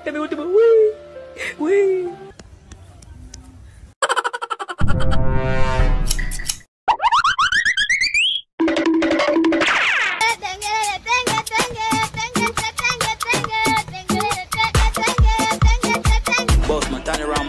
Es mi último. Uy. Uy. Boss man, turn around.